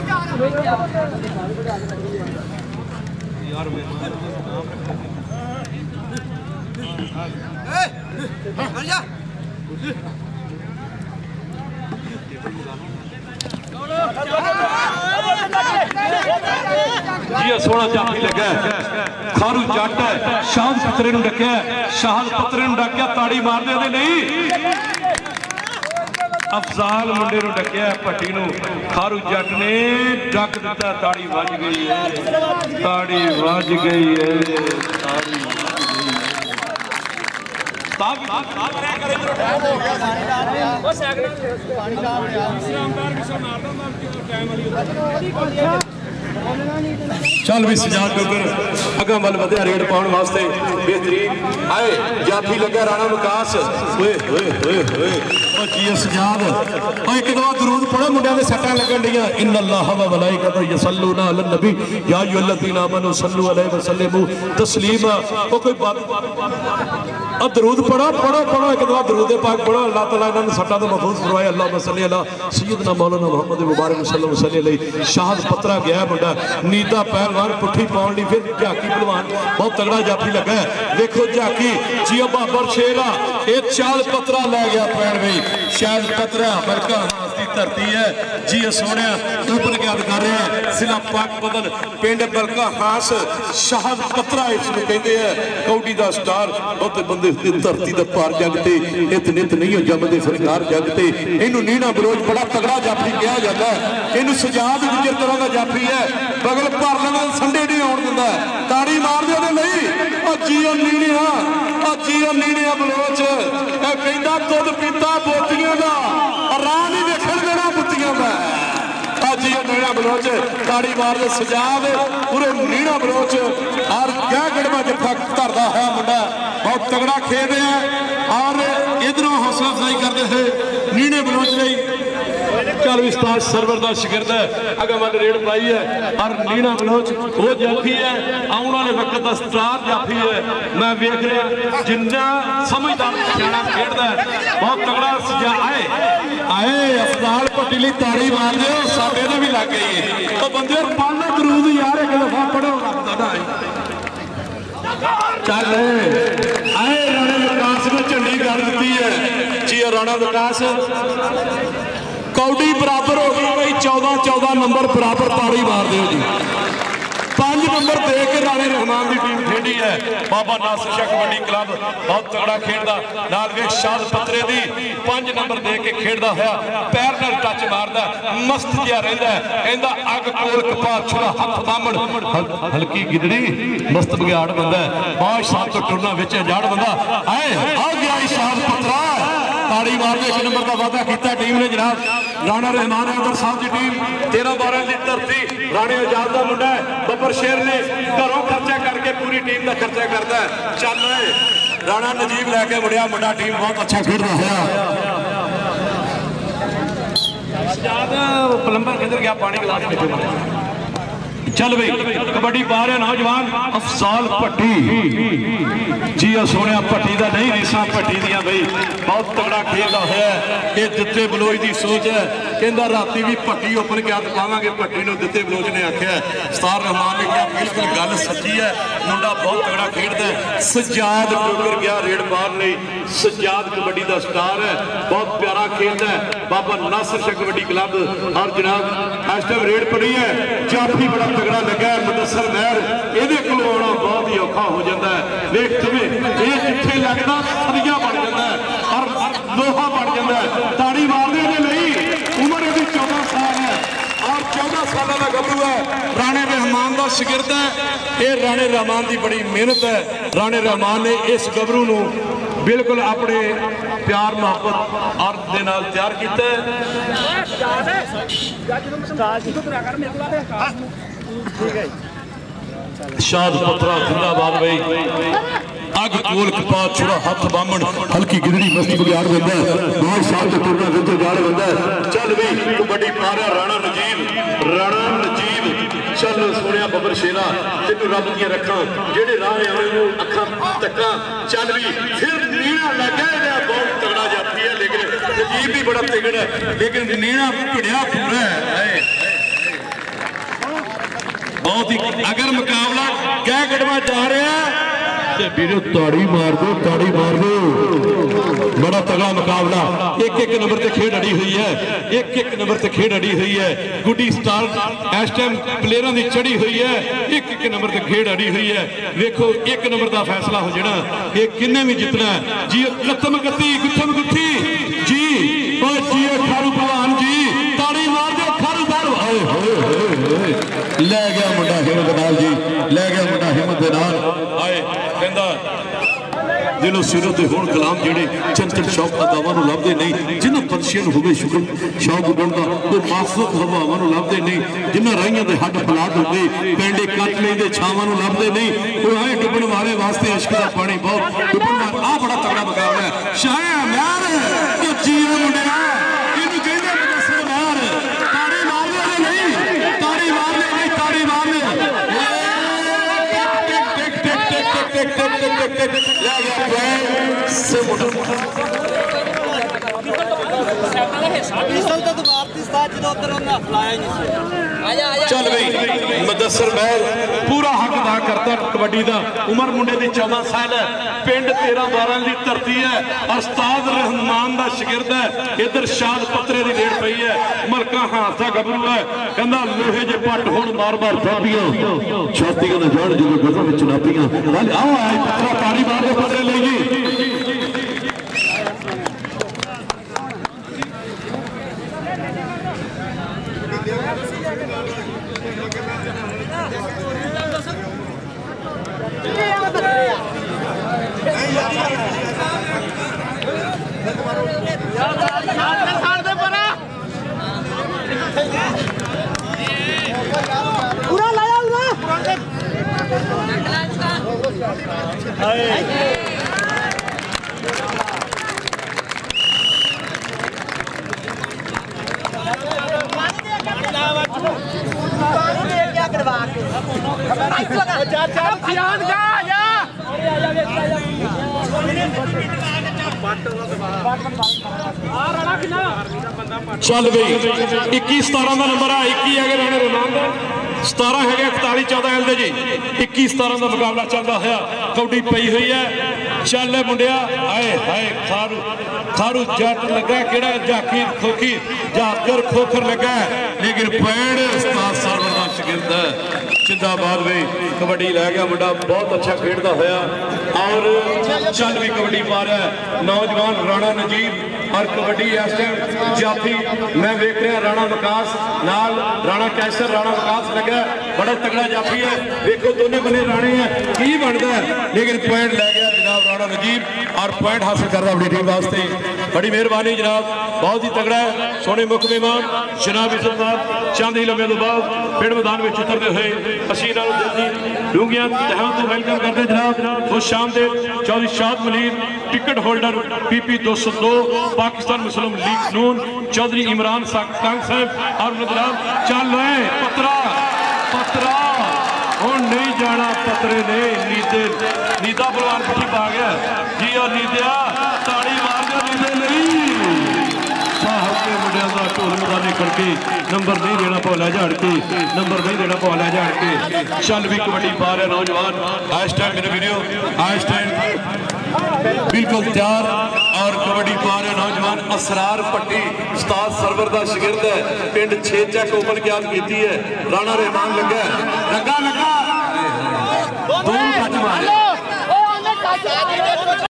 जी सोना जाफी लगा खारू जट है शाहद पत्रे डकया शाहद पत्रे डकिया ताड़ी मार दे नहीं अफजाल मुंडे डकया भट्टी खारू जट ने डक दिता ताड़ी वज गई है ताड़ी वज गई है चल भी सजाद डोगर अगों वल वधिया रेड पाउण वास्ते बेहतरीन आए जाफी लगा राणा विकास ओए ओए ओए ओए ओ जी सजाद ओ एक दो दरूद पढ़ो मुंडियां दे सट्टां लगन दियां इन्नल्लाह व मलाइकतहु यसल्लूना अलन नबी या अय्युहल्लज़ीना आमनू सल्लू अलैहि व सल्लिमू तस्लीमा ओ कोई बात दरूद पढ़ो पढ़ो पढ़ो एक दो दरूद पाक पढ़ो अल्लाह ताला इन्हां सट्टां तो महफूज फरमाए अल्लाहुम्मा सल्ली अला सय्यदना मौलाना मुहम्मद मुबारक सल्लल्लाहु अलैहि शाहद पत्रा गया मुंडा नीदा पहलवान पुट्ठी पाउण लई फिर झाकी पहलवान बहुत तगड़ा जाफी लगा देखो झाकी जियो बाबर शेरा ये चाल पत्रा लै गया पैण बई शायद पत्रा बरका की धरती है जी सोने ओपन याद कर रहे हैं जिला पाक बदन पिंड बलका खास शाहद पत्रा इसमें कहते हैं कौडी का स्टार बहुत बंदे धरती का पार जगते नित नित नहीं जमते सरकार जगते इनू नीना बरोज बड़ा तगड़ा जाफी कहा जाता है इनू सजाद गुजर तरह का जाफी है बगल भर लेना संडे नहीं आउण दिंदा ताड़ी मार दे ओदे लई ओ जीओ नीणिया ओ जीओ नीणिया बलोच ए कहंदा दुध पीता बोतियां दा राह नहीं देखण देना बुत्तियां दा ओ जीओ नीणा बलोच ताड़ी मार दे सजाद पूरे नीणा बलोच और क्या गड़वा जफा धरदा है मुंडा बहुत तगड़ा खेल रहा है और इधरों हौसला अफजाई करते हैं नीणे बलोच लई चल विस्तार सरवर का शिगिरद है अगर मन रेड पाई है और नीना बलोच वो जाफी है आने वाले वक्त का स्टार जाफी है मैं वेख रहा जिन्ना समझदार सियाणा खेलता है बहुत तगड़ा सजा आए आए अफजाल भट्टी लई ताड़ी मार दो साडे ने भी लग गई है तो बंदे पढ़ दरूद यार एक दफा पढ़ो रब दा चल आए राणा विकास ने झंडी कर दी है जी राणा विकास कौडी बराबर हो गई भाई 14-14 नंबर बराबर ताड़ी मार दो जी 5 नंबर दे के राणे रहमान की टीम खेडी है बाबा नासिर शाह कबड्डी क्लब बहुत तगड़ा खेलदा नाल वेख शाहद पत्रे दी 5 नंबर दे के खेलदा होया पैर नाल टच मारदा मस्त जिहा रहिंदा कहंदा अग कोल कपा छुरा हथ बामण हल्की गिदड़ी मस्त बघियाड़ बंदा बहुत साथ तो टुरना विच जाड़ बंदा आए आ गया शाहद पत्रा ताड़ी मार के 1 नंबर का वादा किया टीम ने जनाब राणा रहमान अहमद साहब की टीम 13-12 की धरती राणे आजाद का मुंडा है बब्बर शेर ने घरों खर्चा करके पूरी टीम का खर्चा करता है चल राणा नजीब लैके मुड़िया मुंडा टीम बहुत अच्छा खेल रहा है प्लंबर किधर गया पानी गिलास चल भाई कबड्डी पा रहे नौजवान अफजाल भट्टी जी सोने भट्टी का नहीं रीसा भट्टी दियां बई बहुत तगड़ा खेलता होया ये दिते बलोच की सोच है कहता राती भी भट्टी ओपन क्या पावे भट्टी को दिते बलोच ने आख्या स्टार रहमान ने कहा बिल्कुल गल सच्ची है मुंडा बहुत तगड़ा खेलता है सजाद डोगर गया रेड मार नहीं सजाद कबड्डी का स्टार है बहुत प्यारा खेलता है बाबा नासिर शाह कबड्डी क्लब और जनाब इस टाइम रेड पड़ी है जाफी बड़ा तगड़ा लगा मुदस्सर महर ये आना बहुत ही औखा हो जाता है देख तुम्हें ये जिथे लगता सदिया बन जाता है और लोहा बन जाता है ताड़ी मारने के लिए उम्र यदि 14 साल है और 14 साल का गबरू है राणे रहमान का शिगिरद है ये राणे रहमान की बड़ी मेहनत है राणे रहमान ने इस गबरू को बिल्कुल अपने प्यार मुहब्बत और दे नाल तैयार किया शाहद पत्रा जिंदाबाद भाई अग कोल कपा छुड़ा हथ बामण हल्की गिरड़ी मस्ती बगियाड़ बंदा बहुत साल तो टुरना विच जाड़ बंदा चल भी कबड्डी पा रहा राणा नजीब चल सोनिया बबर शेरा तेन रब दियां रखा जेडे राह आवे अखा तक्का चल भी फिर नीना लगा बहुत तगड़ा जाती है लेकिन नजीब भी बड़ा तगड़ा है लेकिन नीना भिड़िया पूरा है बहुत ही अगर मुकाबला कह कदमा जा रहा है वीरो ताड़ी मार दो, ताड़ी मार दो। बड़ा तगड़ा मुकाबला, एक एक नंबर से खेड अड़ी हुई है, एक एक नंबर से खेड अड़ी हुई है। गुडी स्टार इस टाइम प्लेयरों की चढ़ी हुई है, एक एक नंबर से खेड अड़ी हुई है। देखो एक नंबर का फैसला हो जाना, ये किन्ने भी जितना है जी। कत्म गत्ती गुत्थम गुत्थी जी, और जी खारू भगवान जी, ताड़ी मार दो खारू खारू। लै गया मुंडा हिम्मत नाल जी, लै गया मुंडा हिम्मत दे नाल। आए कहंदा दिलों सिरों ते होण कलाम जेड़े चंचल शौक अदावां नूं लभदे नहीं, जिन्हां पंछियां नूं होवे शुक्र शौक उड़दा वो मासूक हवावां नूं लभदे नहीं, जिन्हां राहियां दे हड्ड फलाद होंदे पेंडे कट लैंदे छावां नूं लभदे नहीं। वो आए डुबण वाले वास्ते इश्क दा पानी बहुत डुबण वाला। आ बड़ा तगड़ा मुकाबला है। शाह म्यार ओ जीओ मुंडिया इहनूं कहंदे मुदस्सिर म्यार, ताड़ी मार ले नहीं, ताड़ी मार ले नहीं, ताड़ी मार ले। चल बई मुदस्सिर महल पूरा हक अदा करता कबड्डी का। उमर मुंडे की 14 साल है, पिंड 13-12 की धरती है, उस्ताद रहमान का शिगिरद है। इधर शाद पत्रे की रेड़ पई है, मलका हादसा गबरू है, कहता लोहे जे पट हुण मार मार थापियां छातियां न जान जो गजों में चुनापियां। आओ आए पत्रा ताड़ी मार के पत्रे ले जी। चल बई 21-17 का नंबर है, 21 है राणे रहमान का, 17 है 41-14 एल जी। 21-17 का मुकाबला चलता होया, कौडी पई हुई है। चल मुंडिया आए हाय खारू खारू जट लगा केड़ा जाकी खोखी जाकर खोखर लगा, लेकिन पैड़ उस्ताद सरवर का शिगिरद है। जिंदाबाद भाई कबड्डी लै गया मुंडा, बहुत अच्छा खेलता होया। और चल भी कबड्डी पा रहा है नौजवान राणा नजीब और कबड्डी इस टाइम जाफी मैं वेख रहा राणा विकास नाल राणा कैसर राणा विकास लगा, बड़ा तगड़ा जाफी है। देखो दोनों बने राणे हैं की बनता है, लेकिन पॉइंट लै गया जनाब राणा नजीब और पॉइंट हासिल करता अपनी टीम वास्ते। बड़ी मेहरबानी जनाब, बहुत ही तगड़ा है। सोने मुख मेहमान जनाब इज्जत साहब चंद ही लम्हे तो बाद फिर मैदान में उतरते हुए असीं इन्हां नूं दिल दी डूंघियां तहां तो वेलकम करते जनाब। खुश शामदेद Chaudhary Shad Malir ticket holder PP 202 Pakistan Muslim League Noon Chaudhary Imran Kang साहब और जनाब चल रहे पत्रा पत्रा हुण नहीं जाना पत्रे ने नीदे नीदा पलवान पट्टी पा गया जी। और नीदिया ताड़ी मार दो नीदे नहीं साहब के मुंडिया का ढोल मदानी करके नंबर नहीं देना भोला झाड़ के, नंबर नहीं देना भोला झाड़ के। चल भी कबड्डी पा रहे नौजवान इस टाइम मेरे वीडियो इस टाइम बिल्कुल तैयार और कबड्डी पा रहे नौजवान असरार पट्टी उस्ताद सरवर का शिगिरद है। पिंड 6 चैक ओपन क्या की है, राणा रहमान लगा